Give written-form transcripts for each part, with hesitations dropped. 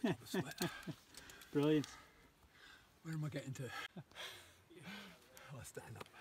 drop of sweat. Brilliant. Where am I getting to? I'll stand up.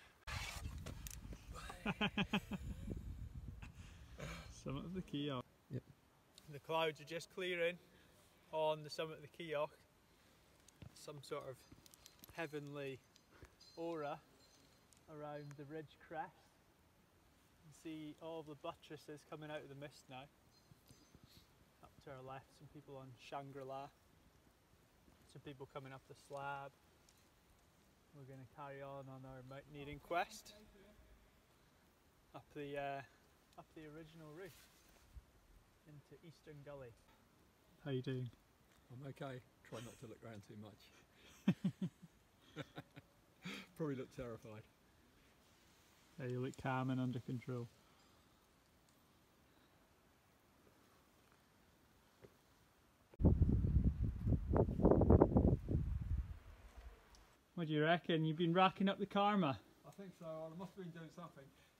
Summit of the Keogh. Yep. The clouds are just clearing on the summit of the Keogh. Some sort of heavenly aura around the ridge crest. You can see all the buttresses coming out of the mist now. Up to our left, some people on Shangri-La. Some people coming up the slab. We're going to carry on our mountaineering quest up the original route into Eastern Gully. How you doing? I'm okay. Try not to look around too much. Probably look terrified. Yeah, you look calm and under control. What do you reckon? You've been racking up the karma? I think so. I must have been doing something.